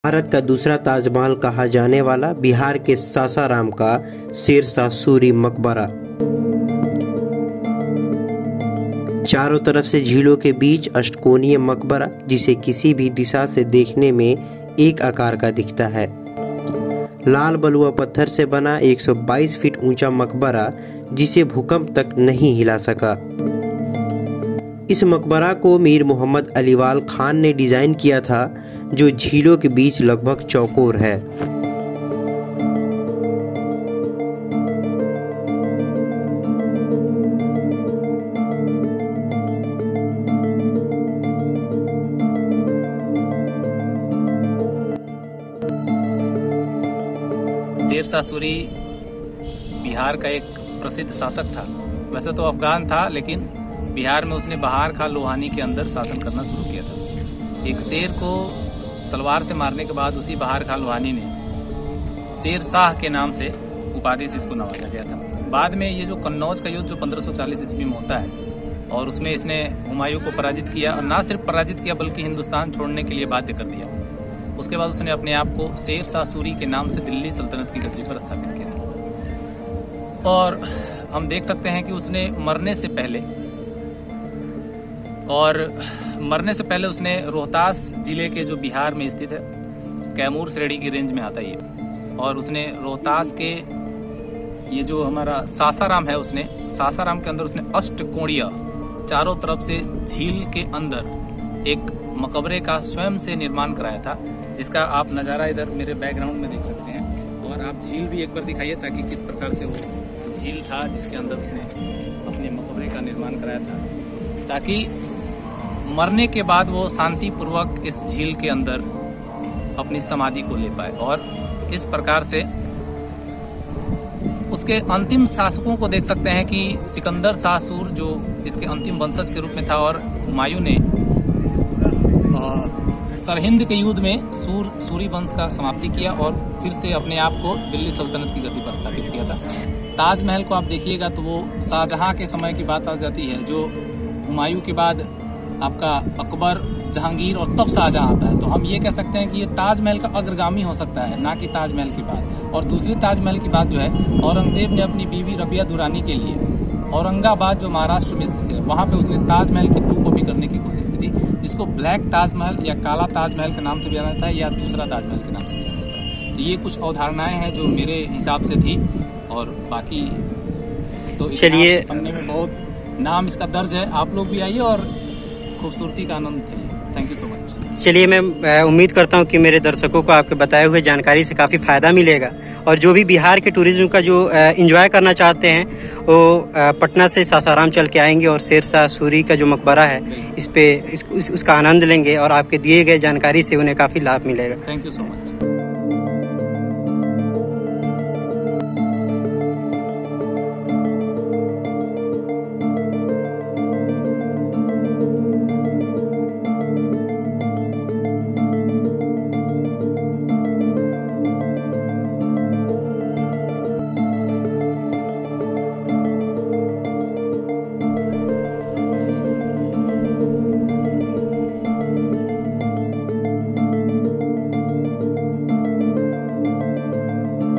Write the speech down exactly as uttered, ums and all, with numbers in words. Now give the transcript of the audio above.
भारत का दूसरा ताजमहल कहा जाने वाला बिहार के सासाराम का शेरशाह सूरी मकबरा। चारों तरफ से झीलों के बीच अष्टकोणीय मकबरा, जिसे किसी भी दिशा से देखने में एक आकार का दिखता है। लाल बलुआ पत्थर से बना एक सौ बाईस फीट ऊंचा मकबरा, जिसे भूकंप तक नहीं हिला सका। इस मकबरा को मीर मोहम्मद अलीवाल खान ने डिज़ाइन किया था, जो झीलों के बीच लगभग चौकोर है। शेरशाह सूरी बिहार का एक प्रसिद्ध शासक था। वैसे तो अफगान था, लेकिन बिहार में उसने बहार खां लोहानी के अंदर शासन करना शुरू किया था। एक शेर को तलवार से मारने के बाद उसी बहार खां लोहानी ने शेरशाह के नाम से उपाधि से इसको नवाजा गया था। बाद में ये जो कन्नौज का युद्ध जो पंद्रह सौ चालीस ईस्वी में होता है, और उसमें इसने हुमायूं को पराजित किया, और ना सिर्फ पराजित किया बल्कि हिंदुस्तान छोड़ने के लिए बाध्य कर दिया। उसके बाद उसने अपने आप को शेरशाह सूरी के नाम से दिल्ली सल्तनत की गद्दी पर स्थापित किया था। और हम देख सकते हैं कि उसने मरने से पहले और मरने से पहले उसने रोहतास जिले के जो बिहार में स्थित है, कैमूर श्रेणी की रेंज में आता ही है, और उसने रोहतास के ये जो हमारा सासाराम है, उसने सासाराम के अंदर उसने अष्टकोणीय चारों तरफ से झील के अंदर एक मकबरे का स्वयं से निर्माण कराया था, जिसका आप नज़ारा इधर मेरे बैकग्राउंड में देख सकते हैं। और आप झील भी एक बार दिखाइए, ताकि किस प्रकार से वो झील था जिसके अंदर उसने अपने मकबरे का निर्माण कराया था, ताकि मरने के बाद वो शांति पूर्वक इस झील के अंदर अपनी समाधि को ले पाए। और इस प्रकार से उसके अंतिम शासकों को देख सकते हैं कि सिकंदर शाह सूर जो इसके अंतिम वंशज के रूप में था, और हुमायूं ने सरहिंद के युद्ध में सूर सूरी वंश का समाप्ति किया और फिर से अपने आप को दिल्ली सल्तनत की गद्दी पर स्थापित किया था। ताजमहल को आप देखिएगा तो वो शाहजहां के समय की बात आ जाती है, जो हुमायूं के बाद आपका अकबर, जहांगीर और तब शाहजहां आता है। तो हम ये कह सकते हैं कि ये ताजमहल का अग्रगामी हो सकता है, ना कि ताजमहल की बात। और दूसरी ताजमहल की बात जो है, औरंगजेब ने अपनी बीवी रबिया दुरानी के लिए औरंगाबाद जो महाराष्ट्र में स्थित है, वहाँ पे उसने ताजमहल की टू कॉपी करने की कोशिश की थी, जिसको ब्लैक ताजमहल या काला ताजमहल के नाम से भी जाना जाता है, या दूसरा ताजमहल के नाम से भी जाना जाता है। तो ये कुछ अवधारणाएं हैं जो मेरे हिसाब से थी, और बाकी तो चलिए पन्ने में बहुत नाम इसका दर्ज है। आप लोग भी आइए और खूबसूरती का आनंद थे। Thank you so much. चलिए, मैं उम्मीद करता हूँ कि मेरे दर्शकों को आपके बताए हुए जानकारी से काफ़ी फ़ायदा मिलेगा, और जो भी बिहार के टूरिज्म का जो एंजॉय करना चाहते हैं वो पटना से सासाराम चल के आएंगे और शेरशाह सूरी का जो मकबरा है इस पे इस, इस, उसका आनंद लेंगे, और आपके दिए गए जानकारी से उन्हें काफ़ी लाभ मिलेगा। Thank you so much.